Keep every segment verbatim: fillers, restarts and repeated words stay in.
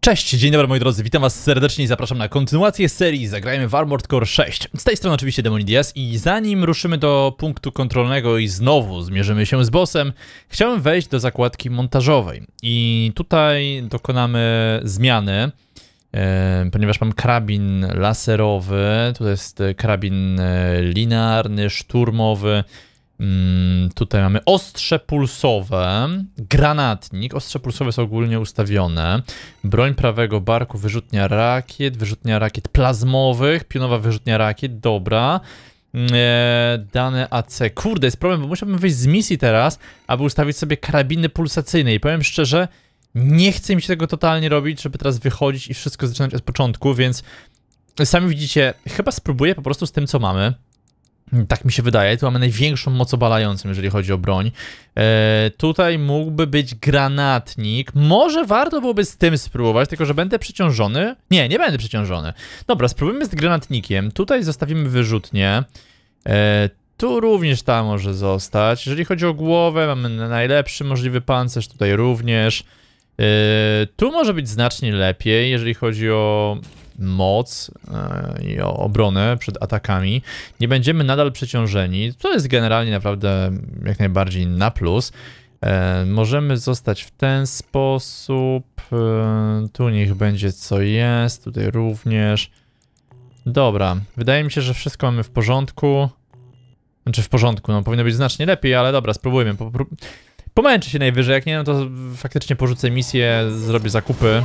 Cześć, dzień dobry moi drodzy, witam was serdecznie i zapraszam na kontynuację serii Zagrajmy w Armored Core sześć. Z tej strony oczywiście Demonidias i zanim ruszymy do punktu kontrolnego i znowu zmierzymy się z bossem, chciałem wejść do zakładki montażowej i tutaj dokonamy zmiany, e, ponieważ mam karabin laserowy, tu jest karabin linearny, szturmowy. Hmm, tutaj mamy ostrze pulsowe, granatnik, ostrze pulsowe są ogólnie ustawione, broń prawego barku, wyrzutnia rakiet, wyrzutnia rakiet plazmowych, pionowa wyrzutnia rakiet, dobra, eee, dane A C, kurde jest problem, bo musiałbym wyjść z misji teraz, aby ustawić sobie karabiny pulsacyjne i powiem szczerze, nie chcę mi się tego totalnie robić, żeby teraz wychodzić i wszystko zaczynać od początku, więc sami widzicie, chyba spróbuję po prostu z tym co mamy. Tak mi się wydaje, tu mamy największą moc obalającą, jeżeli chodzi o broń. E, tutaj mógłby być granatnik. Może warto byłoby z tym spróbować, tylko że będę przeciążony. Nie, nie będę przeciążony. Dobra, spróbujmy z granatnikiem. Tutaj zostawimy wyrzutnię. E, tu również ta może zostać. Jeżeli chodzi o głowę, mamy najlepszy możliwy pancerz, tutaj również. E, tu może być znacznie lepiej, jeżeli chodzi o moc yy, i o obronę przed atakami. Nie będziemy nadal przeciążeni. To jest generalnie naprawdę jak najbardziej na plus. Yy, możemy zostać w ten sposób. Yy, tu niech będzie co jest. Tutaj również. Dobra. Wydaje mi się, że wszystko mamy w porządku. Znaczy w porządku, no powinno być znacznie lepiej, ale dobra, spróbujmy. Popró Pomęczę się najwyżej, jak nie, no to faktycznie porzucę misję, zrobię zakupy.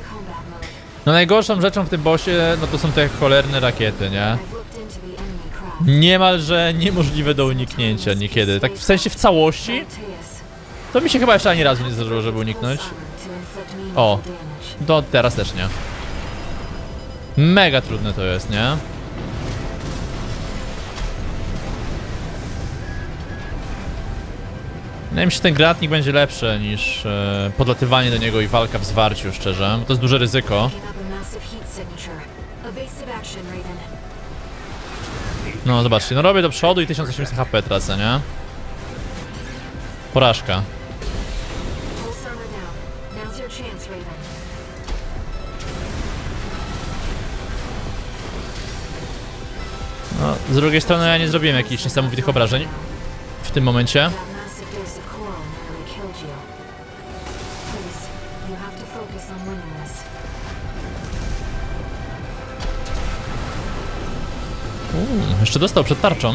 No najgorszą rzeczą w tym bossie, no to są te cholerne rakiety, nie? Niemalże niemożliwe do uniknięcia niekiedy. Tak w sensie w całości, to mi się chyba jeszcze ani razu nie zdarzyło, żeby uniknąć. O, to teraz też nie. Mega trudne to jest, nie? Wydaje mi się, że ten granatnik będzie lepszy niż e, podlatywanie do niego i walka w zwarciu, szczerze, bo to jest duże ryzyko. No zobaczcie, no robię do przodu i tysiąc osiemset H P tracę, nie? Porażka. No, z drugiej strony ja nie zrobiłem jakichś niesamowitych obrażeń w tym momencie. Uuu, jeszcze dostał przed tarczą.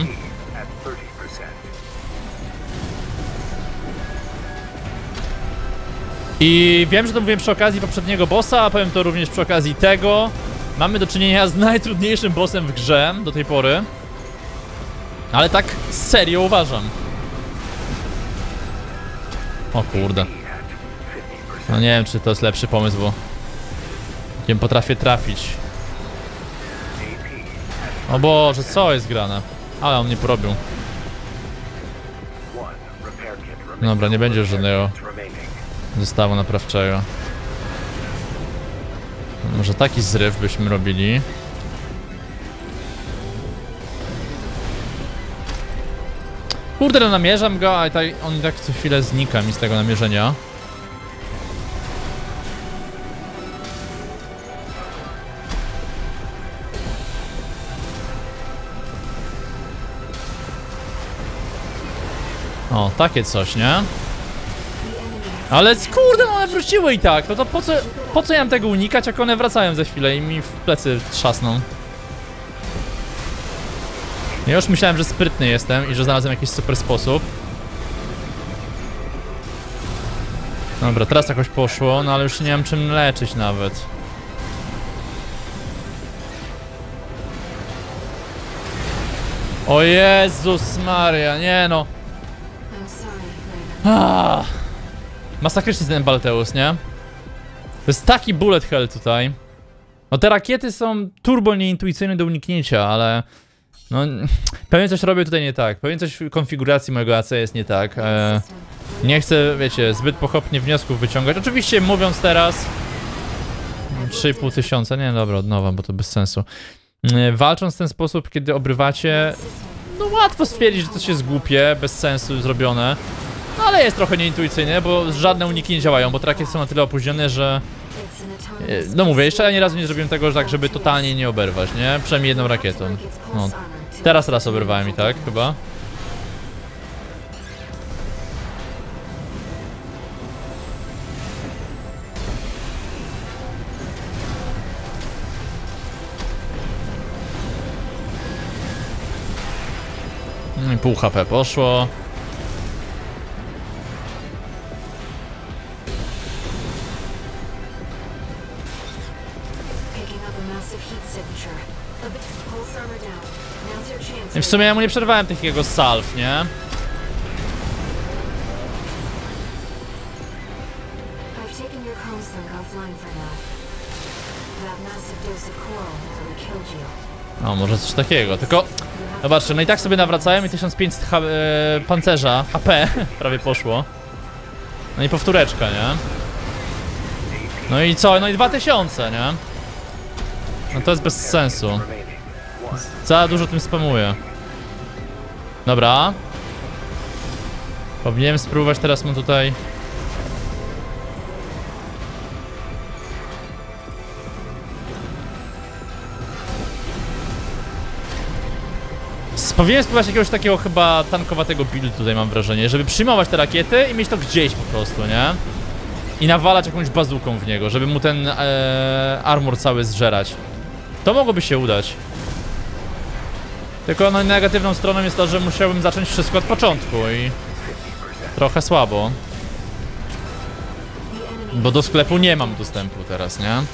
I wiem, że to mówiłem przy okazji poprzedniego bossa, a powiem to również przy okazji tego. Mamy do czynienia z najtrudniejszym bossem w grze do tej pory. Ale tak serio uważam. O kurde. No nie wiem, czy to jest lepszy pomysł, bo nie potrafię trafić. O Boże, co jest grane? Ale on mnie porobił. Dobra, nie będzie już żadnego zestawu naprawczego. Może taki zryw byśmy robili. Kurde, no namierzam go, a tak, on i tak co chwilę znika mi z tego namierzenia. O, takie coś, nie? Ale kurde, no one wróciły i tak, no to po co, po co ja mam tego unikać, jak one wracają za chwilę i mi w plecy trzasną. Ja już myślałem, że sprytny jestem i że znalazłem jakiś super sposób. Dobra, teraz jakoś poszło, no ale już nie mam czym leczyć nawet. O Jezus Maria, nie no. Ah. Masakryczny ten Balteus, nie? To jest taki bullet hell tutaj. No te rakiety są turbo nieintuicyjne do uniknięcia, ale... No, pewnie coś robię tutaj nie tak. Pewnie coś w konfiguracji mojego A C jest nie tak. E, nie chcę, wiecie, zbyt pochopnie wniosków wyciągać. Oczywiście mówiąc teraz... trzy i pół tysiąca, nie, dobra, od nowa, bo to bez sensu. E, walcząc w ten sposób, kiedy obrywacie... No łatwo stwierdzić, że coś jest głupie, bez sensu zrobione. No ale jest trochę nieintuicyjne, bo żadne uniki nie działają, bo te rakiety są na tyle opóźnione, że No mówię, jeszcze ani razu nie zrobiłem tego, że tak, żeby totalnie nie oberwać, nie? Przynajmniej jedną rakietą. No, teraz raz oberwałem i tak, chyba. No i pół H P poszło. I w sumie ja mu nie przerwałem tych jego salw, nie? O, może coś takiego, tylko... Zobaczcie, no i tak sobie nawracałem i tysiąc pięćset H e, pancerza, H P prawie poszło. No i powtóreczka, nie? No i co? No i dwa tysiące, nie? No to jest bez sensu. Za dużo tym spamuję. Dobra. Powinienem spróbować teraz mu tutaj... Powinienem spróbować jakiegoś takiego chyba tankowatego buildu tutaj, mam wrażenie, żeby przyjmować te rakiety i mieć to gdzieś po prostu, nie? I nawalać jakąś bazuką w niego, żeby mu ten e, armor cały zżerać. To mogłoby się udać. Tylko no negatywną stroną jest to, że musiałbym zacząć wszystko od początku i... Trochę słabo. Bo do sklepu nie mam dostępu teraz, nie?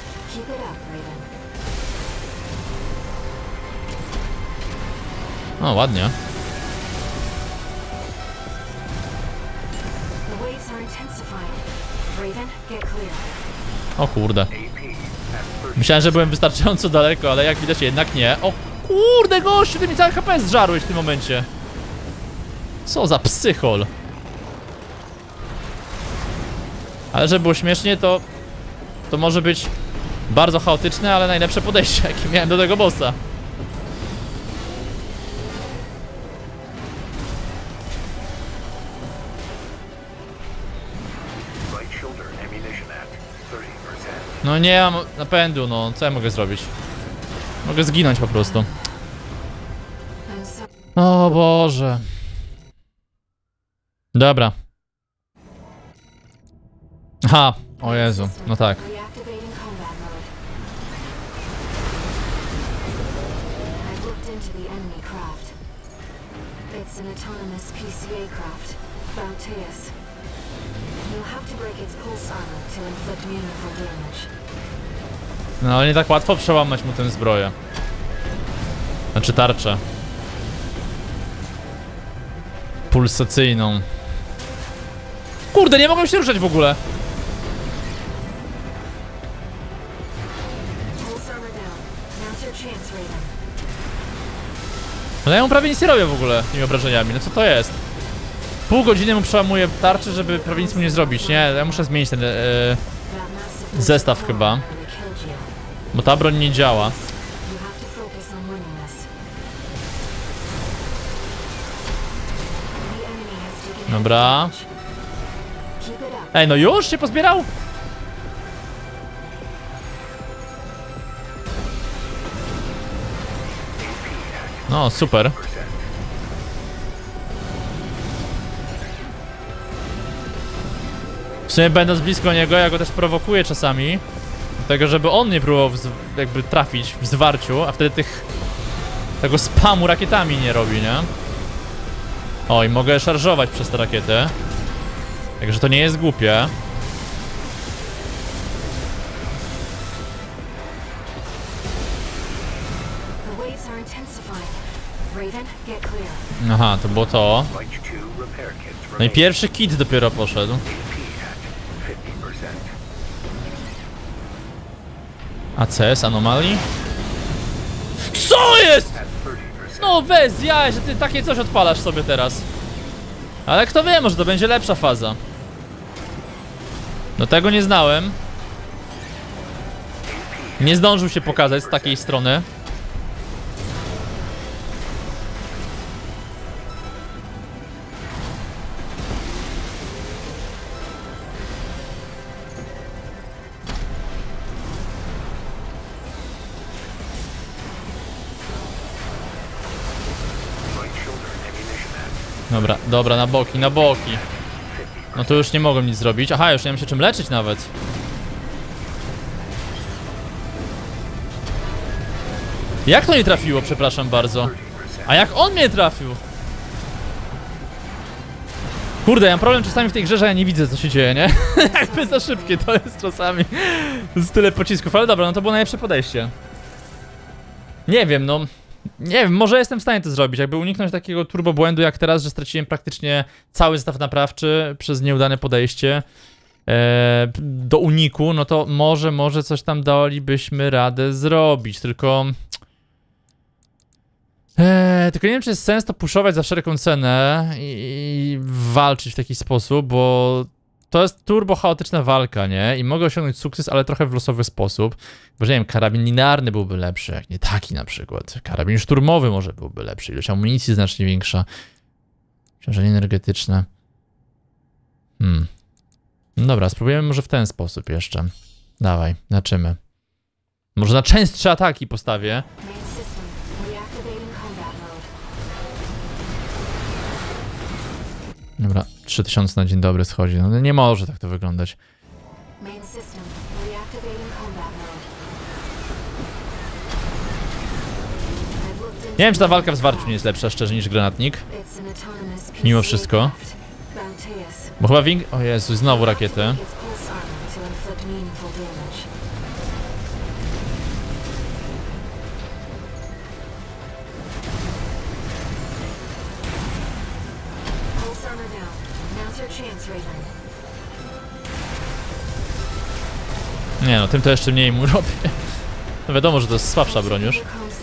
O, ładnie. O kurde. Myślałem, że byłem wystarczająco daleko, ale jak widać jednak nie. O kurde, gościu, ty mi cały H P zżarłeś w tym momencie. Co za psychol. Ale żeby było śmiesznie, to... To może być bardzo chaotyczne, ale najlepsze podejście, jakie miałem do tego bossa. No nie mam napędu, no co ja mogę zrobić? Mogę zginąć po prostu. O Boże. Dobra. Aha, o Jezu, no tak. No ale nie tak łatwo przełamać mu tę zbroję. Znaczy tarczę. Pulsacyjną. Kurde, nie mogłem się ruszać w ogóle. Ale ja mu prawie nic nie robię w ogóle tymi obrażeniami, no co to jest? Pół godziny mu przełamuję tarczę, żeby prawie nic mu nie zrobić, nie? Ja muszę zmienić ten e, zestaw chyba. Bo ta broń nie działa. Dobra. Ej, no już się pozbierał? No, super. W sumie będąc blisko niego, ja go też prowokuję czasami. Do tego, żeby on nie próbował jakby trafić w zwarciu, a wtedy tych... tego spamu rakietami nie robi, nie? O, i mogę szarżować przez te rakiety. Także to nie jest głupie. Aha, to było to. No i pierwszy kit dopiero poszedł. A C S anomalii? Co jest?! No bez jaj, że ty takie coś odpalasz sobie teraz. Ale kto wie, może to będzie lepsza faza. No tego nie znałem. Nie zdążył się pokazać z takiej strony. Dobra, dobra, na boki, na boki. No to już nie mogłem nic zrobić. Aha, już nie mam się czym leczyć nawet. Jak to nie trafiło, przepraszam bardzo. A jak on mnie trafił? Kurde, ja mam problem czasami w tej grze, że ja nie widzę, co się dzieje, nie? Jakby za szybkie to jest czasami. To jest tyle pocisków, ale dobra, no to było najlepsze podejście. Nie wiem, no... Nie wiem, może jestem w stanie to zrobić, jakby uniknąć takiego turbo błędu jak teraz, że straciłem praktycznie cały zestaw naprawczy przez nieudane podejście e, do uniku, no to może, może coś tam dalibyśmy radę zrobić, tylko... Eee, tylko nie wiem, czy jest sens to puszować za wszelką cenę i, i walczyć w taki sposób, bo to jest turbo chaotyczna walka, nie? I mogę osiągnąć sukces, ale trochę w losowy sposób. Bo że nie wiem, karabin linearny byłby lepszy, jak nie taki na przykład. Karabin szturmowy może byłby lepszy, ilość amunicji znacznie większa. Ciążenie energetyczne. Hmm. No dobra, spróbujemy może w ten sposób jeszcze. Dawaj, naczymy. Może na częstsze ataki postawię. Dobra, trzy tysiące na dzień dobry schodzi. No nie może tak to wyglądać. Nie wiem, czy ta walka w zwarciu nie jest lepsza, szczerze, niż granatnik. Mimo wszystko. Bo chyba Wing... O Jezu, znowu rakiety. Nie no, tym to jeszcze mniej mu robię. No wiadomo, że to jest słabsza broń już.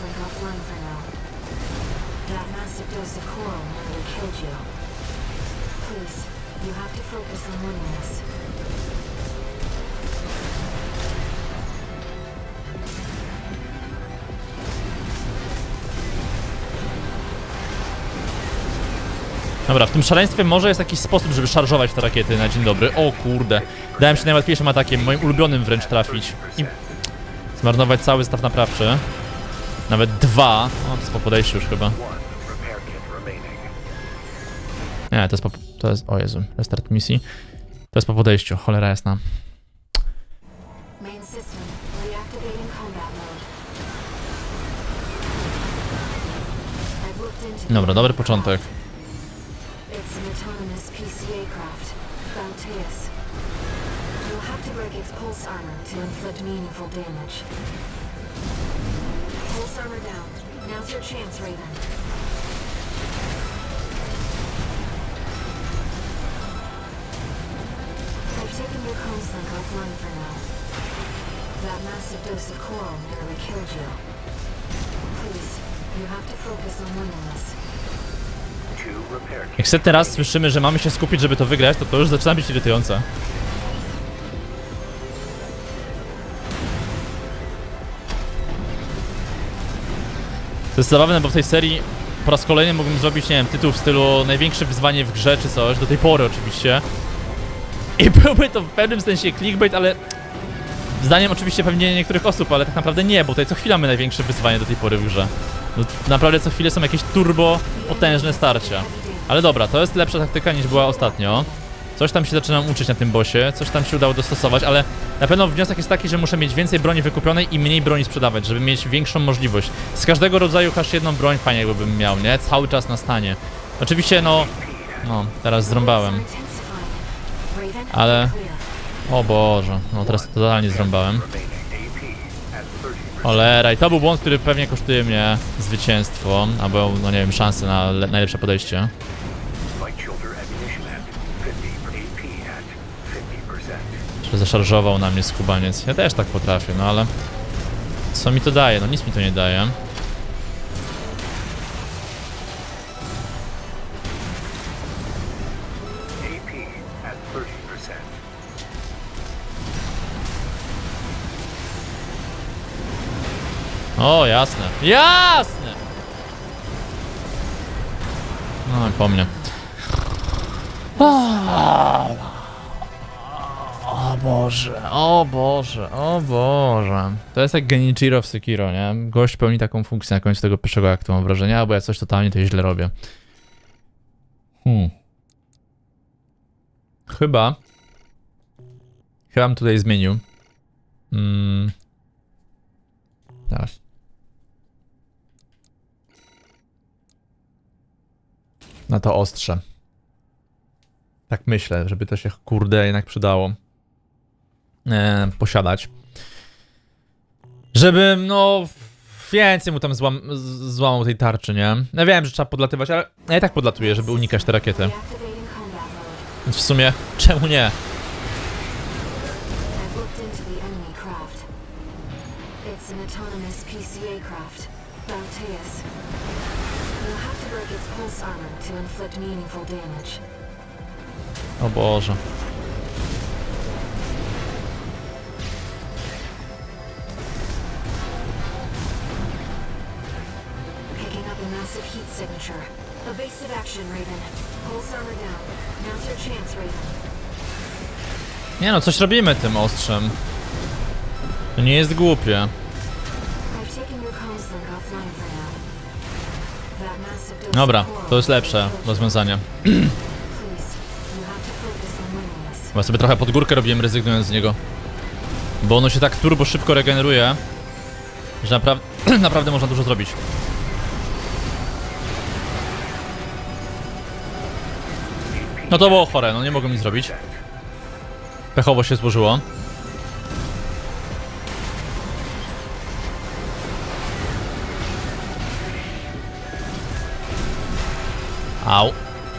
Dobra, w tym szaleństwie może jest jakiś sposób, żeby szarżować te rakiety na dzień dobry. O kurde, dałem się najłatwiejszym atakiem, moim ulubionym wręcz trafić. I zmarnować cały zestaw naprawczy. Nawet dwa. O, to jest po podejściu już chyba. Nie, to jest po... to jest... o Jezu, restart misji. To jest po podejściu, cholera jasna. Dobra, dobry początek. Jak setny raz słyszymy, że mamy się skupić, żeby to wygrać, to to już zaczyna być irytujące. To jest zabawne, bo w tej serii po raz kolejny mógłbym zrobić, nie wiem, tytuł w stylu największe wyzwanie w grze czy coś, do tej pory oczywiście. I byłby to w pewnym sensie clickbait, ale zdaniem oczywiście pewnie niektórych osób, ale tak naprawdę nie, bo tutaj co chwila mamy największe wyzwanie do tej pory w grze. No, naprawdę co chwilę są jakieś turbo potężne starcia. Ale dobra, to jest lepsza taktyka niż była ostatnio. Coś tam się zaczynam uczyć na tym bossie, coś tam się udało dostosować, ale na pewno wniosek jest taki, że muszę mieć więcej broni wykupionej i mniej broni sprzedawać, żeby mieć większą możliwość. Z każdego rodzaju chociaż jedną broń fajnie jakbym miał, nie? Cały czas na stanie. Oczywiście no... No, teraz zrąbałem. Ale... O Boże, no teraz totalnie zrąbałem. Cholera, i to był błąd, który pewnie kosztuje mnie zwycięstwo, albo, no nie wiem, szansę na najlepsze podejście. Że zaszarżował na mnie skubaniec. Ja też tak potrafię, no ale... Co mi to daje? No nic mi to nie daje. O, jasne. Jasne! No, po mnie. O Boże, o Boże, o Boże. To jest jak Genichiro w Sekiro, nie? Gość pełni taką funkcję na końcu tego pierwszego aktu, mam wrażenie, albo ja coś totalnie to źle robię. Hmm. Chyba. Chyba bym tutaj zmienił. Hmm. Teraz. Na to ostrze. Tak myślę, żeby to się kurde jednak przydało. E, posiadać. Żeby no więcej mu tam złam, złamał tej tarczy, nie? Ja wiem, że trzeba podlatywać, ale ja i tak podlatuję, żeby unikać te rakiety. Więc w sumie, czemu nie? O Boże. Signature. Evasive action, Raven. Pulse armor down. Now's your chance, Raven. Nie no, coś robimy tym ostrzem. To nie jest głupie. I've taken your comms link offline for now. That massive dose Dobra, of coral to jest lepsze rozwiązanie. Please, you have to focus on winning this. Chyba sobie trochę pod górkę robiłem, rezygnując z niego. Bo ono się tak turbo szybko regeneruje, że napra naprawdę można dużo zrobić. No to było chore, no nie mogłem nic zrobić. Pechowo się złożyło. Au.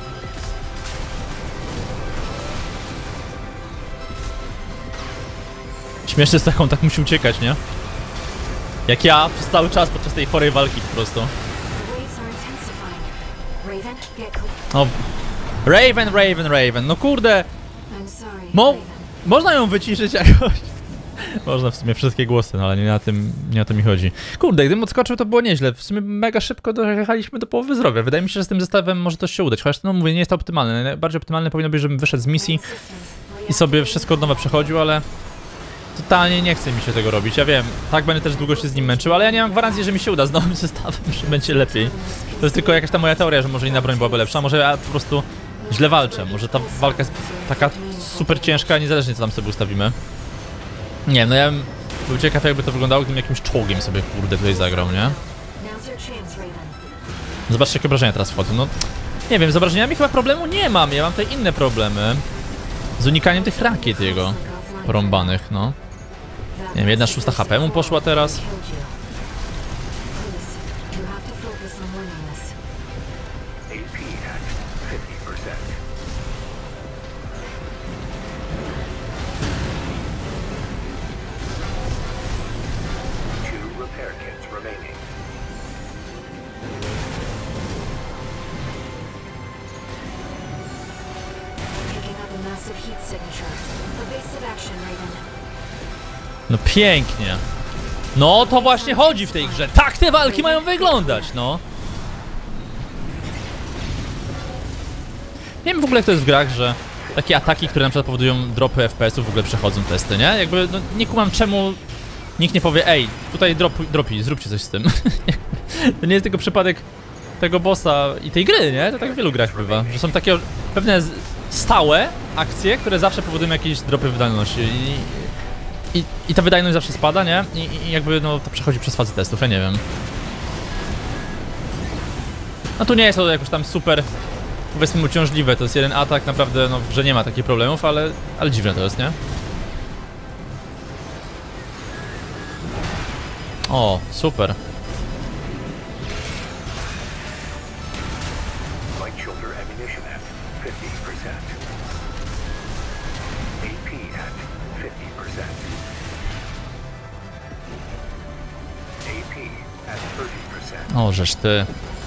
Śmieszne z taką, tak musi uciekać, nie? Jak ja przez cały czas podczas tej chorej walki po prostu. O. Raven, Raven, Raven, no kurde. Mo można ją wyciszyć jakoś. Można w sumie wszystkie głosy, no ale nie na tym, nie o to mi chodzi. Kurde, gdybym odskoczył, to było nieźle. W sumie mega szybko dojechaliśmy do połowy zdrowia. Wydaje mi się, że z tym zestawem może to się udać. Chociaż, no mówię, nie jest to optymalne. Najbardziej optymalne powinno być, żebym wyszedł z misji i sobie wszystko od nowa przechodził, ale totalnie nie chce mi się tego robić. Ja wiem, tak będę też długo się z nim męczył, ale ja nie mam gwarancji, że mi się uda z nowym zestawem, że będzie lepiej. To jest tylko jakaś ta moja teoria, że może inna broń byłaby lepsza, może ja po prostu źle walczę. Może ta walka jest taka super ciężka, niezależnie co tam sobie ustawimy. Nie wiem, no ja bym był ciekaw, jakby to wyglądało, gdybym jakimś czołgiem sobie kurde tutaj zagrał, nie? Zobaczcie, jakie obrażenia teraz wchodzą. No nie wiem, z obrażeniami chyba problemu nie mam. Ja mam tutaj inne problemy z unikaniem tych rakiet jego porąbanych, no. Nie wiem, jedna szósta H P mu poszła teraz. No pięknie. No to właśnie chodzi w tej grze. Tak te walki mają wyglądać, no. Nie wiem w ogóle jak to jest w grach, że takie ataki, które na przykład powodują dropy F P S-ów w ogóle przechodzą testy, nie? Jakby no, nie kumam czemu nikt nie powie, ej, tutaj dropi, dropi zróbcie coś z tym. To nie jest tylko przypadek tego bossa i tej gry, nie? To tak w wielu grach bywa, że są takie pewne stałe akcje, które zawsze powodują jakieś dropy wydajności i, i, i ta wydajność zawsze spada, nie? I, i jakby no to przechodzi przez fazę testów, ja nie wiem. No tu nie jest to jakoś tam super, powiedzmy, uciążliwe, to jest jeden atak, naprawdę no w grze nie ma takich problemów, ale, ale dziwne to jest, nie? O, super. O, żeż ty.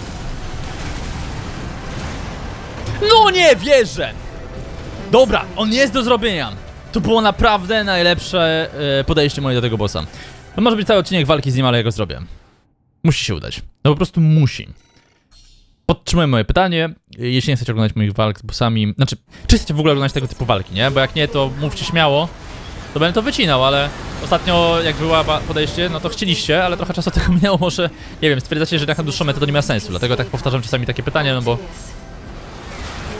No nie wierzę! Dobra, on jest do zrobienia. To było naprawdę najlepsze yy, podejście moje do tego bossa. To może być cały odcinek walki z nim, ale ja go zrobię. Musi się udać. No po prostu musi. Podtrzymuję moje pytanie. Jeśli nie chcecie oglądać moich walk z bossami... Znaczy, czy chcecie w ogóle oglądać tego typu walki, nie? Bo jak nie, to mówcie śmiało. To będę to wycinał, ale ostatnio jak była podejście, no to chcieliście, ale trochę czasu tego minęło, może, nie wiem, stwierdzacie, że jak na dłuższą metę to nie ma sensu, dlatego tak powtarzam czasami takie pytania, no bo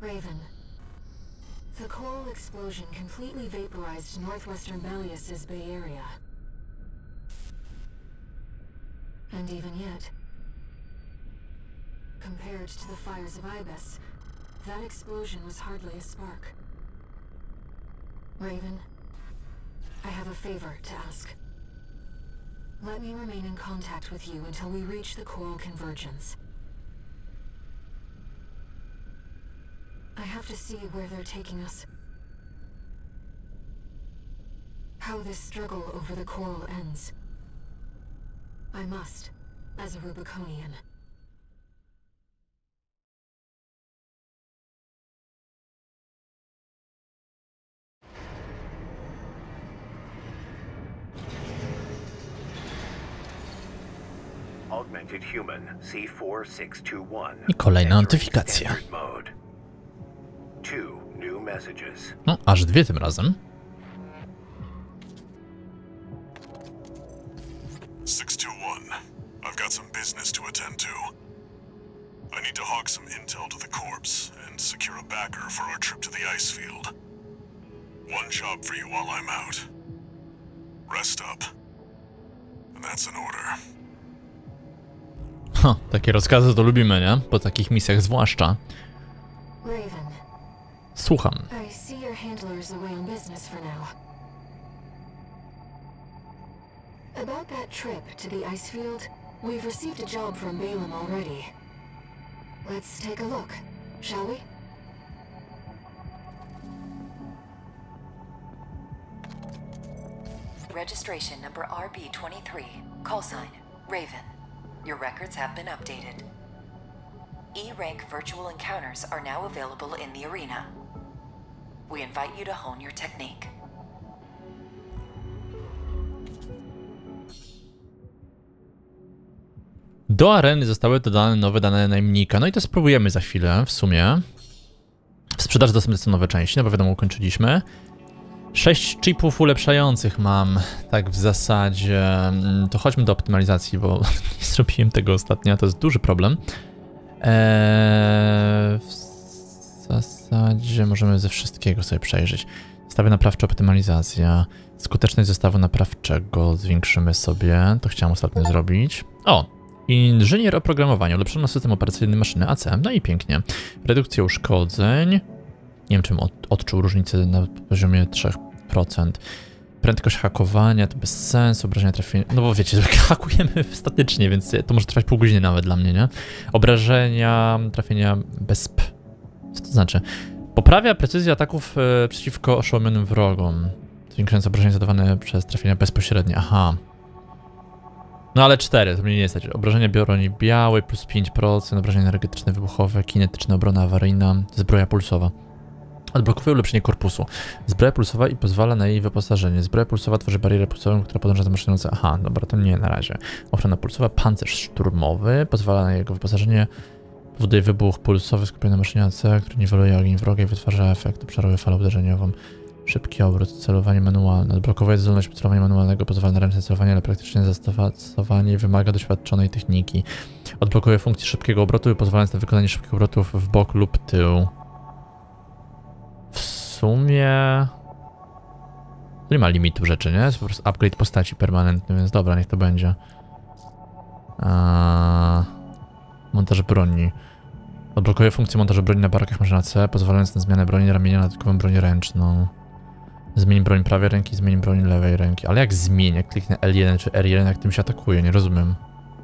Raven. The coral explosion completely vaporized northwestern Belius's Bay Area. And even yet, compared to the fires of Ibis, that explosion was hardly a spark. Raven, I have a favor to ask. Let me remain in contact with you until we reach the coral convergence. I have to see where they're taking us. How this struggle over the coral ends. I must, as a Rubiconian. Augmented human C four six two one. I kolejna notyfikacja. Two new messages. No, aż dwie tym razem. six two one. I've got some business to attend to. I need to hawk some intel to the corpse and secure a backer for our trip to the ice field. One job for you while I'm out. Rest up. And that's an order. Ha, takie rozkazy to lubimy, nie? Po takich misjach zwłaszcza. Raven. Słucham. I see your handler is away on business for now. About that trip to the ice field, we've received a job from Balaam already. Let's take a look, shall we? Registration number R B twenty-three. Call sign, Raven. Your records have been updated. E-rank virtual encounters are now available in the arena. We invite you to hone your technique. Do areny zostały dodane nowe dane najemnika. No i to spróbujemy za chwilę, w sumie. W sprzedaży dostępne są nowe części, no bo wiadomo, ukończyliśmy. Sześć chipów ulepszających mam, tak w zasadzie. To chodźmy do optymalizacji, bo nie zrobiłem tego ostatnio, to jest duży problem. Eee, w zasadzie możemy ze wszystkiego sobie przejrzeć. Zestawy naprawcze, optymalizacja. Skuteczność zestawu naprawczego zwiększymy sobie, to chciałem ostatnio zrobić. O! Inżynier oprogramowania, ulepszono system operacyjny maszyny A C, no i pięknie. Redukcja uszkodzeń. Nie wiem, czym od, odczuł różnicę na poziomie trzy procent. Prędkość hakowania to bez sensu, obrażenia trafienia. No bo wiecie, hakujemy statycznie, więc to może trwać pół godziny nawet dla mnie, nie? Obrażenia, trafienia bez p. Co to znaczy? Poprawia precyzję ataków e, przeciwko oszołomionym wrogom. Zwiększając obrażenia zadawane przez trafienia bezpośrednie. Aha. No ale cztery, to mnie nie stać. Obrażenia broni białej plus pięć procent, obrażenia energetyczne, wybuchowe, kinetyczne, obrona awaryjna, zbroja pulsowa. Odblokowuje ulepszenie korpusu. Zbroja pulsowa i pozwala na jej wyposażenie. Zbroja pulsowa tworzy barierę pulsową, która podąża za maszynujące. Aha, dobra, to nie na razie. Ochrona pulsowa, pancerz szturmowy, pozwala na jego wyposażenie. Powoduje wybuch pulsowy skupiony na maszynie A C, który niweluje ogień wroga i wytwarza efekt. Obszarowy falę uderzeniową. Szybki obrót, celowanie manualne. Odblokowuje zdolność celowania manualnego, pozwala na ręczne celowanie, ale praktycznie zastosowanie wymaga doświadczonej techniki. Odblokuje funkcję szybkiego obrotu, pozwalając na wykonanie szybkich obrotów w bok lub tył. W sumie... To nie ma limitu rzeczy, nie? Jest po prostu upgrade postaci permanentny, więc dobra, niech to będzie. A... Montaż broni. Odblokuje funkcję montażu broni na barakach maszyny A C, pozwalając na zmianę broni ramienia na dodatkową broń ręczną. Zmień broń prawej ręki, zmień broń lewej ręki. Ale jak zmienię? Kliknę L jeden czy R jeden, jak tym się atakuje? Nie rozumiem.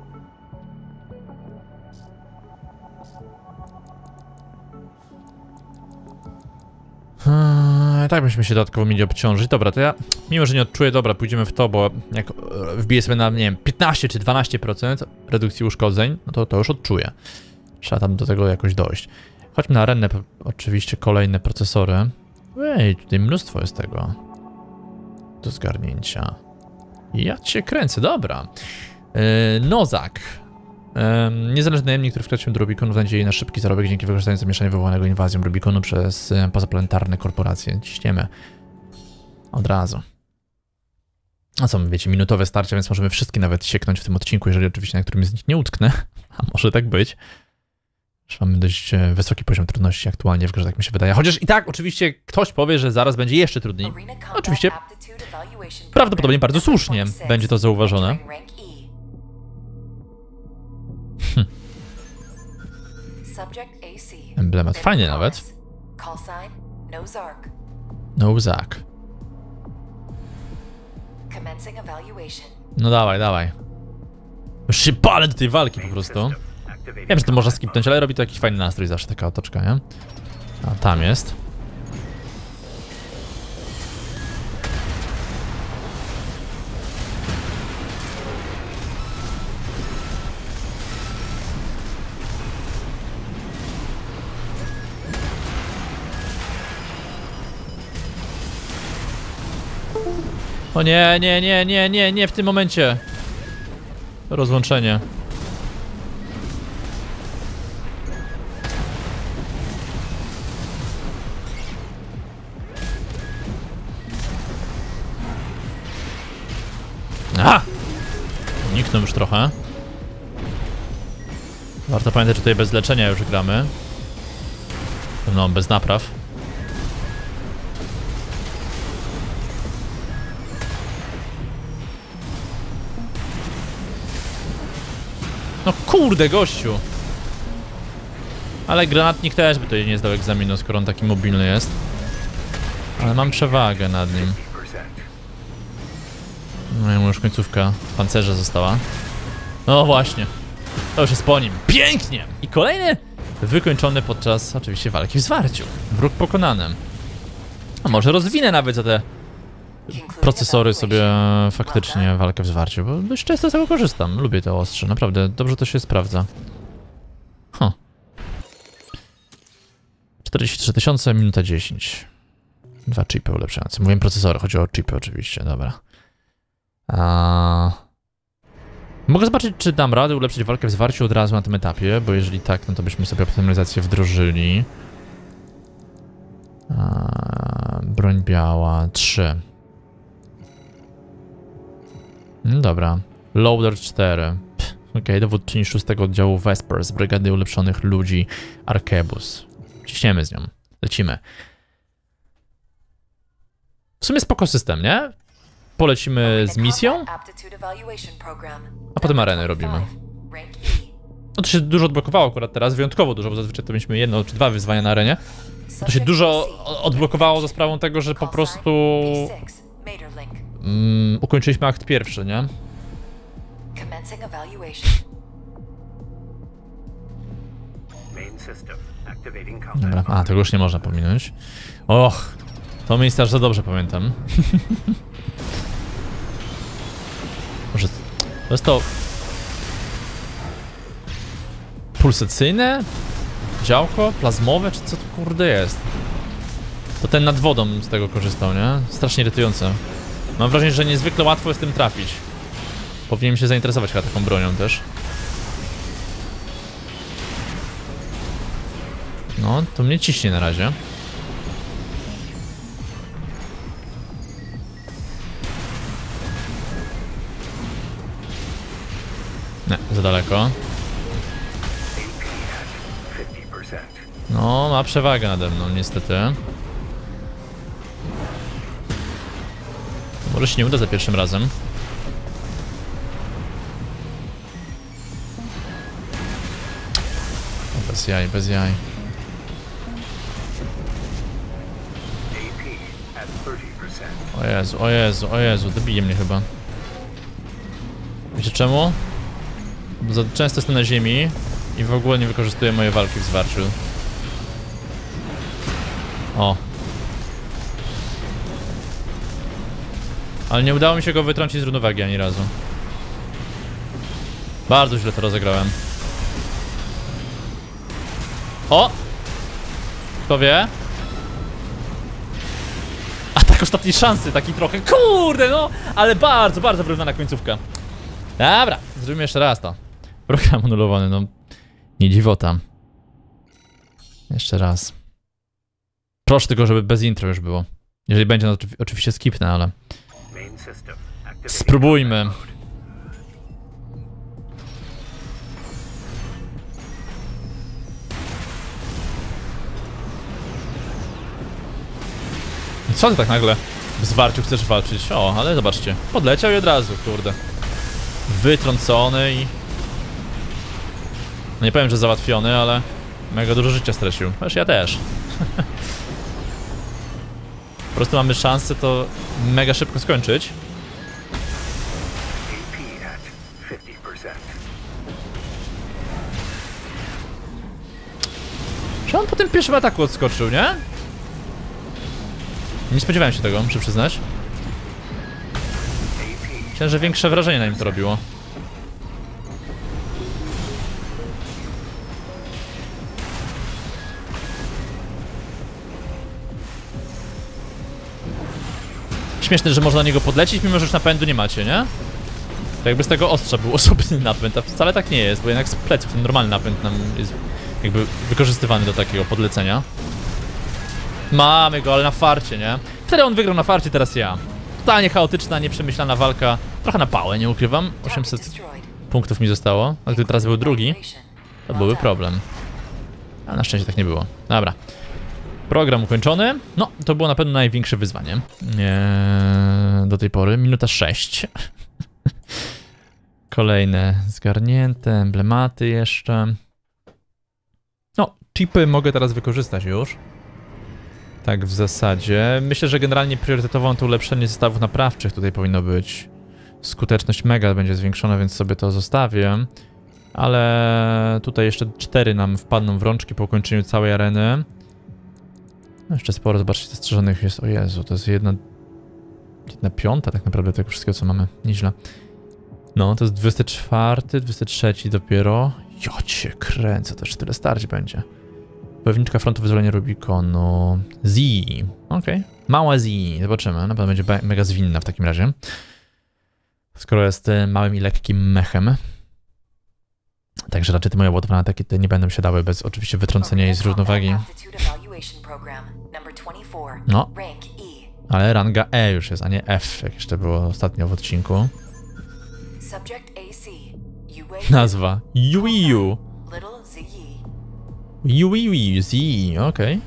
Hmm, tak byśmy się dodatkowo mieli obciążyć. Dobra, to ja, mimo że nie odczuję, dobra, pójdziemy w to, bo jak wbiję sobie na, nie wiem, piętnaście czy dwanaście procent redukcji uszkodzeń, no to to już odczuję. Trzeba tam do tego jakoś dojść. Chodźmy na arenę, oczywiście kolejne procesory. Ej, tutaj mnóstwo jest tego do zgarnięcia. Ja cię kręcę, dobra. Yy, Nozak. Yy, niezależny najemnik, który wkroczył do Rubikonu w nadziei na szybki zarobek dzięki wykorzystaniu zamieszania wywołanego inwazją Rubikonu przez yy, pozaplanetarne korporacje. Ciśniemy. Od razu. A co, wiecie, minutowe starcia, więc możemy wszystkie nawet sieknąć w tym odcinku, jeżeli oczywiście na którymś z nich nie utknę. A może tak być. Już mamy dość e, wysoki poziom trudności aktualnie w grze, tak mi się wydaje. Chociaż i tak oczywiście ktoś powie, że zaraz będzie jeszcze trudniej. Oczywiście prawdopodobnie bardzo słusznie będzie to zauważone. Hm. Emblemat fajnie nawet. Nozak. No dawaj, dawaj. Już się palę do tej walki po prostu. Wiem, że to można skipnąć, ale robi to jakiś fajny nastrój zawsze, taka otoczka, nie? A tam jest. O nie, nie, nie, nie, nie, nie w tym momencie. Rozłączenie. Aha! Uniknął już trochę. Warto pamiętać, że tutaj bez leczenia już gramy. No, bez napraw. No kurde, gościu! Ale granatnik też by tutaj nie zdał egzaminu, skoro on taki mobilny jest. Ale mam przewagę nad nim. No i mu już końcówka pancerza została. No właśnie. To już jest po nim. Pięknie! I kolejny wykończony podczas oczywiście walki w zwarciu. Wróg pokonany. A może rozwinę nawet za te procesory sobie faktycznie walkę w zwarciu, bo dość często z tego korzystam. Lubię te ostrze, naprawdę dobrze to się sprawdza. Huh. czterdzieści trzy tysiące, minuta dziesięć. Dwa chipy ulepszające. Mówiłem procesory, chodzi o chipy oczywiście, dobra. A... Mogę zobaczyć, czy dam radę ulepszyć walkę w zwarciu od razu na tym etapie, bo jeżeli tak, no to byśmy sobie optymalizację wdrożyli. A... Broń biała, trzy. No dobra. Loader cztery. Okej, okay, dowódczyni szóstego oddziału Vespers, brygady ulepszonych ludzi Arkebus. Ciśniemy z nią. Lecimy. W sumie spoko system, nie? Polecimy z misją, a potem arenę robimy. No to się dużo odblokowało akurat teraz, wyjątkowo dużo, bo zazwyczaj to mieliśmy jedno czy dwa wyzwania na arenie. To się dużo odblokowało za sprawą tego, że po prostu um, ukończyliśmy akt pierwszy, nie? Dobra, a tego już nie można pominąć. Och, to miejsce aż za dobrze pamiętam. Może to jest to pulsacyjne? Działko? Plazmowe? Czy co to kurde jest? To ten nad wodą z tego korzystał, nie? Strasznie irytujące. Mam wrażenie, że niezwykle łatwo jest tym trafić. Powinienem się zainteresować chyba taką bronią też. No, to mnie ciśnie na razie. Nie, za daleko. No, ma przewagę nade mną, niestety. Może się nie uda za pierwszym razem. O, bez jaj, bez jaj. O Jezu, o Jezu, o Jezu, dobije mnie chyba. Wiecie czemu? Bo za często jestem na ziemi i w ogóle nie wykorzystuję mojej walki w zwarciu. O. Ale nie udało mi się go wytrącić z równowagi ani razu. Bardzo źle to rozegrałem. O! Kto wie? Atak ostatniej szansy, taki trochę. Kurde, no! Ale bardzo, bardzo wyrównana końcówka. Dobra, zrobimy jeszcze raz to. Program anulowany, no. Nie dziwota. Jeszcze raz. Proszę tylko, żeby bez intro już było. Jeżeli będzie, no to oczywiście skipnę, ale... Spróbujmy. Co ty tak nagle w zwarciu chcesz walczyć? O, ale zobaczcie, podleciał i od razu, kurde. Wytrącony i... No nie powiem, że załatwiony, ale mega dużo życia stracił. Wiesz, ja też. Po prostu mamy szansę to mega szybko skończyć. Czy on po tym pierwszym ataku odskoczył, nie? Nie spodziewałem się tego, muszę przyznać. Myślałem, że większe wrażenie na nim to robiło. Śmieszne, że można na niego podlecieć, mimo że już napędu nie macie, nie? To jakby z tego ostrza był osobny napęd, a wcale tak nie jest, bo jednak z pleców ten normalny napęd nam jest jakby wykorzystywany do takiego podlecenia. Mamy go, ale na farcie, nie? Wtedy on wygrał na farcie, teraz ja. Totalnie chaotyczna, nieprzemyślana walka. Trochę na pałę, nie ukrywam. osiemset punktów mi zostało, a gdyby teraz był drugi, to byłby problem. Ale na szczęście tak nie było. Dobra. Program ukończony. No, to było na pewno największe wyzwanie. Eee, do tej pory. Minuta sześć. Kolejne zgarnięte, emblematy jeszcze. No, chipy mogę teraz wykorzystać już. Tak w zasadzie. Myślę, że generalnie priorytetową to ulepszenie zestawów naprawczych tutaj powinno być. Skuteczność mega będzie zwiększona, więc sobie to zostawię. Ale tutaj jeszcze cztery nam wpadną w rączki po ukończeniu całej areny. No jeszcze sporo, zobaczcie, zastrzeżonych jest. O Jezu, to jest jedna... Jedna piąta tak naprawdę tego wszystkiego, co mamy. Nieźle. No, to jest dwudziesty czwarty, dwudziesty trzeci dopiero. Ja cię kręcę, to jeszcze tyle starć będzie. Pewniczka frontu wyzwolenia Rubikonu. Z. Okej. Okay. Mała Z. Zobaczymy. Na pewno będzie mega zwinna w takim razie. Skoro jest małym i lekkim mechem. Także raczej te moje ładowane ataki tutaj nie będą się dały bez oczywiście wytrącenia jej z równowagi. No. Ale ranga E już jest, a nie F, jak jeszcze było ostatnio w odcinku. Nazwa. Yuiu. Yuiu, Z, okej.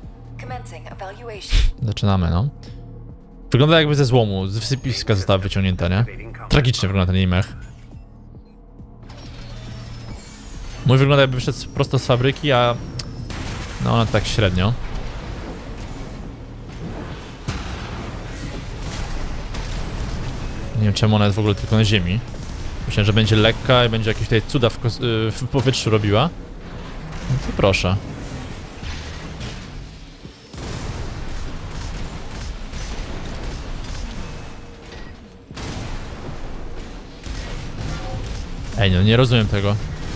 Zaczynamy, no. Wygląda jakby ze złomu, z wysypiska została wyciągnięta, nie? Tragicznie wygląda ten jej mech. Mój wygląda jakby wyszedł prosto z fabryki, a... No ona tak średnio. Nie wiem czemu ona jest w ogóle tylko na ziemi. Myślałem, że będzie lekka i będzie jakieś tutaj cuda w, w powietrzu robiła. No to proszę. Ej, no nie rozumiem tego.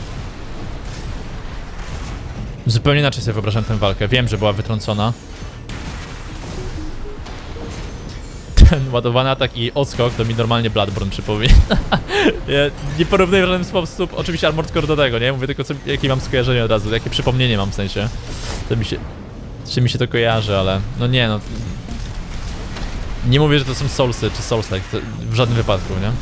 Zupełnie inaczej sobie wyobrażam tę walkę. Wiem, że była wytrącona. Ten ładowany atak i odskok to mi normalnie Bloodborne przypomina. Ja nie porównuję w żaden sposób oczywiście Armored Core do tego, nie? Mówię tylko co, jakie mam skojarzenie od razu, jakie przypomnienie mam w sensie. To mi się... Czy mi się to kojarzy, ale... No nie no... Nie mówię, że to są Soulsy czy Souls-like, w żadnym wypadku, nie?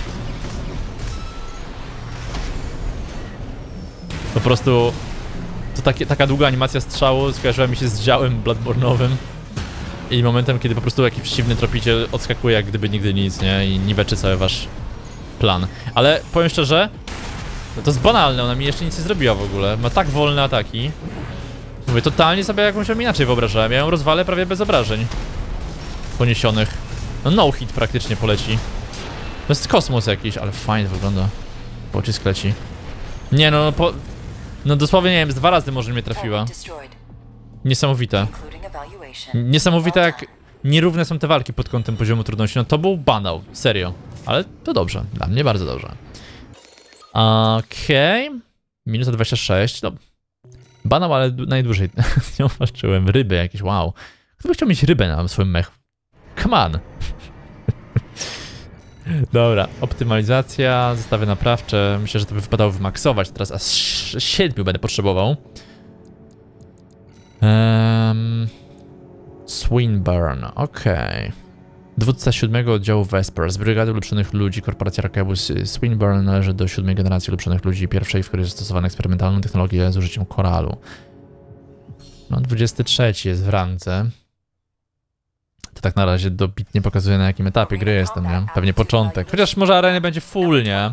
Po prostu... To takie, taka długa animacja strzału skojarzyła mi się z działem Bloodborne'owym. I momentem, kiedy po prostu jakiś przeciwny tropiciel odskakuje jak gdyby nigdy nic, nie? I niweczy cały wasz plan. Ale powiem szczerze, no to jest banalne, ona mi jeszcze nic nie zrobiła w ogóle. Ma tak wolne ataki. Mówię, totalnie sobie jakąś ją inaczej wyobrażałem. Ja ją rozwalę prawie bez obrażeń poniesionych. No no hit praktycznie poleci. To jest kosmos jakiś, ale fajnie wygląda. Pocisk leci. Nie no, po... No dosłownie nie wiem, z dwa razy może mnie trafiła. Niesamowite. Niesamowite jak nierówne są te walki pod kątem poziomu trudności. No to był banał, serio. Ale to dobrze, dla mnie bardzo dobrze. Okej. Okay. Minuta dwadzieścia sześć. No. Banał, ale najdłużej z nią walczyłem. Ryby jakieś, wow. Kto by chciał mieć rybę na swoim mech? Come on. Dobra, optymalizacja, zestawy naprawcze. Myślę, że to by wypadało wymaksować. Teraz aż siedmiu będę potrzebował. Um, Swinburne, okej. Okay. Dowódca siódmego oddziału Vesper z brygady ulepszonych ludzi. Korporacja Rakebus Swinburne należy do siódmej generacji ulepszonych ludzi, pierwszej, w której zastosowano eksperymentalną technologię z użyciem koralu. No, dwudziesty trzeci jest w randze. To tak na razie dobitnie pokazuje, na jakim etapie gry jestem, nie? Pewnie początek. Chociaż może areny będzie full, nie?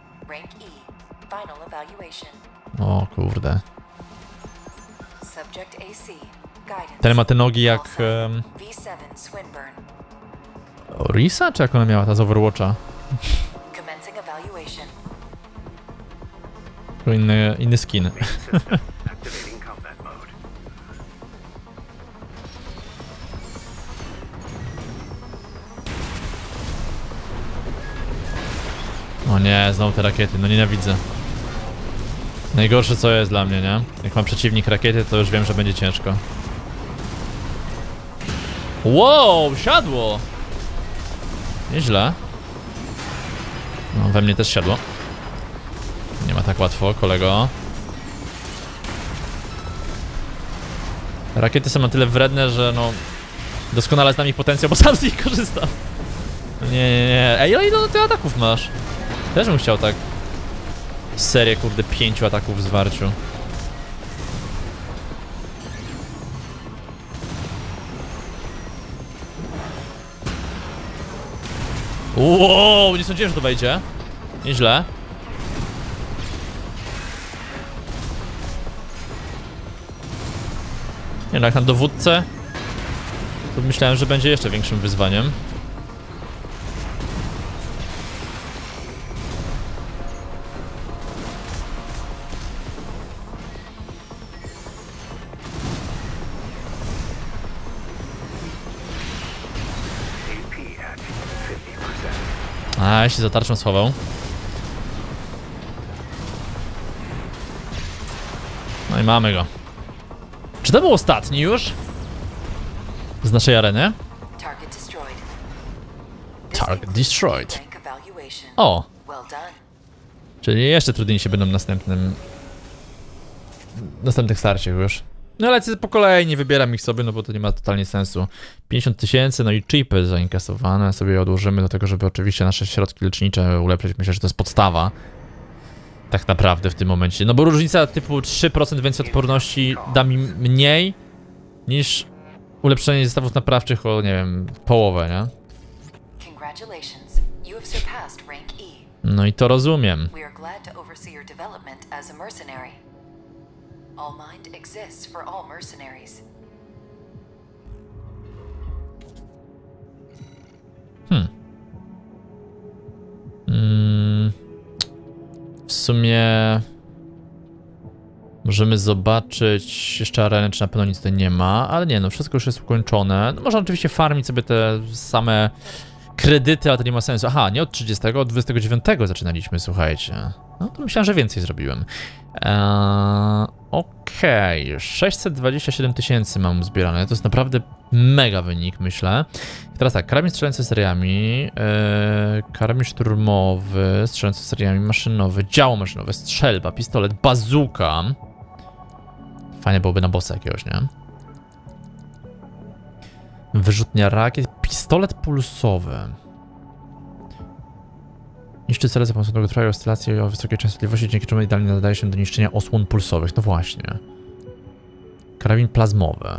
O kurde. Ten ma te nogi jak... Um... Orisa? Czy jak ona miała ta z Overwatcha? To inny, inny skin. O nie, znowu te rakiety, no nienawidzę. Najgorsze co jest dla mnie, nie? Jak mam przeciwnik rakiety, to już wiem, że będzie ciężko. Wow, siadło! Nieźle. No, we mnie też siadło. Nie ma tak łatwo, kolego. Rakiety są na tyle wredne, że no... Doskonale znam ich potencjał, bo sam z nich korzystam. Nie, nie, nie. Ej, ile ty ataków masz? Też bym chciał tak... Serię, kurde, pięciu ataków w zwarciu. Wow, nie sądziłem, że to wejdzie. Nieźle. Nie no, jak na dowódcę, to myślałem, że będzie jeszcze większym wyzwaniem. A, ja się za tarczą schował. No i mamy go. Czy to był ostatni już? Z naszej areny? Target destroyed. O! Czyli jeszcze trudniejsi będą w następnym... następnych starciach już. No ale po kolei nie wybieram ich sobie, no bo to nie ma totalnie sensu. pięćdziesiąt tysięcy, no i chipy zainkasowane sobie je odłożymy do tego, żeby oczywiście nasze środki lecznicze ulepszyć. Myślę, że to jest podstawa. Tak naprawdę w tym momencie. No bo różnica typu trzy procent więcej odporności da mi mniej niż ulepszenie zestawów naprawczych o, nie wiem, połowę, nie? No i to rozumiem. All mind exists for all mercenaries. Hmm. Mm. W sumie możemy zobaczyć jeszcze arenę, czy na pewno nic tutaj nie ma, ale nie, no wszystko już jest ukończone. No, można oczywiście farmić sobie te same kredyty, ale to nie ma sensu. Aha, nie od trzydziestego, od dwudziestego dziewiątego zaczynaliśmy, słuchajcie. No to myślałem, że więcej zrobiłem. Eee, Okej, okay. sześćset dwadzieścia siedem tysięcy mam zbierane, to jest naprawdę mega wynik, myślę. I teraz tak, karabin strzelający seriami, yy, karabin szturmowy, strzelający seriami, maszynowy, działo maszynowe, strzelba, pistolet, bazuka. Fajnie byłoby na bossa jakiegoś, nie? Wyrzutnia rakiet, pistolet pulsowy. Niszczy cele za pomocą długotrwałej oscylacji o wysokiej częstotliwości, dzięki czemu idealnie nadaje się do niszczenia osłon pulsowych. No właśnie. Karabin plazmowy.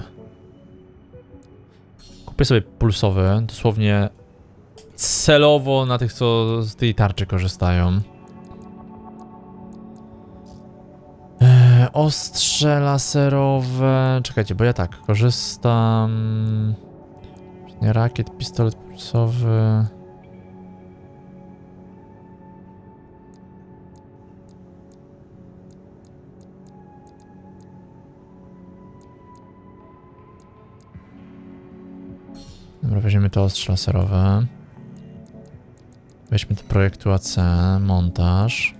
Kupię sobie pulsowy, dosłownie celowo na tych, co z tej tarczy korzystają. Eee, ostrze laserowe... Czekajcie, bo ja tak, korzystam... Rakiet, pistolet pulsowy... Dobra, weźmiemy to ostrze laserowe. Weźmy do projektu A C, montaż.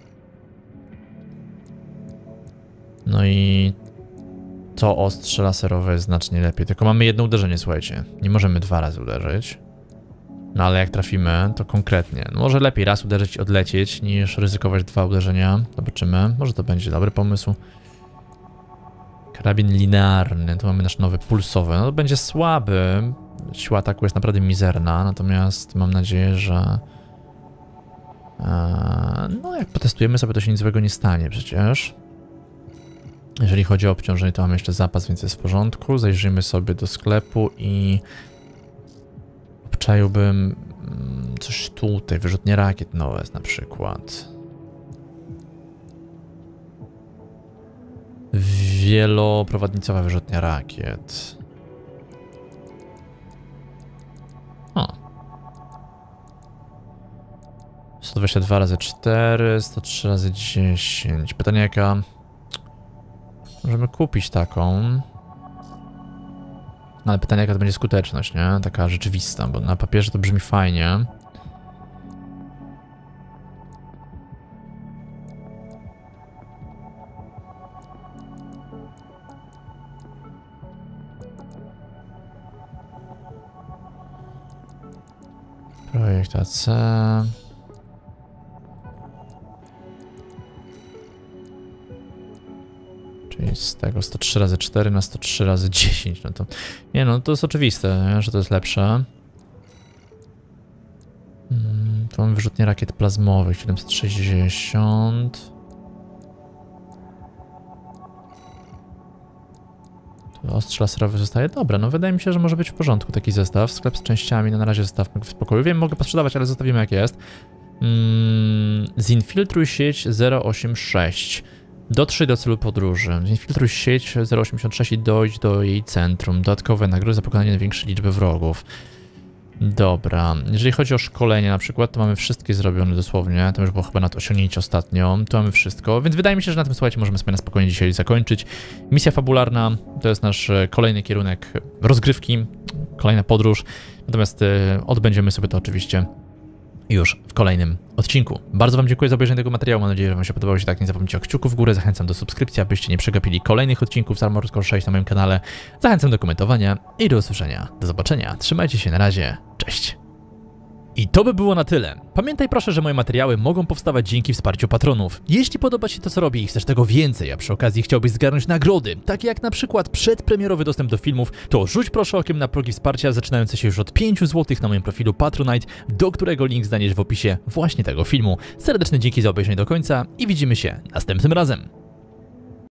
No i to ostrze laserowe jest znacznie lepiej. Tylko mamy jedno uderzenie, słuchajcie. Nie możemy dwa razy uderzyć. No ale jak trafimy, to konkretnie. No może lepiej raz uderzyć i odlecieć, niż ryzykować dwa uderzenia. Zobaczymy. Może to będzie dobry pomysł. Karabin linearny. Tu mamy nasz nowy pulsowy. No to będzie słaby. Siła ataku jest naprawdę mizerna, natomiast mam nadzieję, że e, no jak potestujemy sobie, to się nic złego nie stanie przecież. Jeżeli chodzi o obciążenie, to mamy jeszcze zapas, więc jest w porządku. Zajrzyjmy sobie do sklepu i Wyczaiłbym coś tutaj, wyrzutnie rakiet nowe na przykład. Wieloprowadnicowa wyrzutnia rakiet. O. sto dwadzieścia dwa razy cztery, sto trzy razy dziesięć. Pytanie jaka... Możemy kupić taką. No ale pytanie jaka to będzie skuteczność, nie? Taka rzeczywista, bo na papierze to brzmi fajnie. Projekt A C. Czyli z tego sto trzy razy cztery na sto trzy razy dziesięć. No to nie no, to jest oczywiste, nie? Że to jest lepsze. Hmm, tu mamy wyrzutnie rakiet plazmowych, siedemset sześćdziesiąt. Tu ostrze laserowe zostaje. Dobra, no wydaje mi się, że może być w porządku taki zestaw. Sklep z częściami, no na razie zostawmy w spokoju. Wiem, mogę posprzedawać, ale zostawimy jak jest. Hmm, zinfiltruj sieć zero osiem sześć. Dotrzyj do celu podróży. Zinfiltruj sieć zero osiemdziesiąt sześć i dojdź do jej centrum. Dodatkowe nagrody za pokonanie największej liczby wrogów. Dobra. Jeżeli chodzi o szkolenie na przykład, to mamy wszystkie zrobione dosłownie. To już było chyba nad osiągnięcie ostatnio. Tu mamy wszystko, więc wydaje mi się, że na tym, słuchajcie, możemy sobie na spokojnie dzisiaj zakończyć. Misja fabularna to jest nasz kolejny kierunek rozgrywki, kolejna podróż. Natomiast y, odbędziemy sobie to oczywiście już w kolejnym odcinku. Bardzo wam dziękuję za obejrzenie tego materiału. Mam nadzieję, że wam się podobało. Jeśli tak, nie zapomnijcie o kciuku w górę. Zachęcam do subskrypcji, abyście nie przegapili kolejnych odcinków z Armored Core sześć na moim kanale. Zachęcam do komentowania i do usłyszenia. Do zobaczenia. Trzymajcie się, na razie. Cześć. I to by było na tyle. Pamiętaj proszę, że moje materiały mogą powstawać dzięki wsparciu patronów. Jeśli podoba ci to, co robię i chcesz tego więcej, a przy okazji chciałbyś zgarnąć nagrody, takie jak na przykład przedpremierowy dostęp do filmów, to rzuć proszę okiem na progi wsparcia zaczynające się już od pięciu złotych na moim profilu Patronite, do którego link znajdziesz w opisie właśnie tego filmu. Serdeczne dzięki za obejrzenie do końca i widzimy się następnym razem.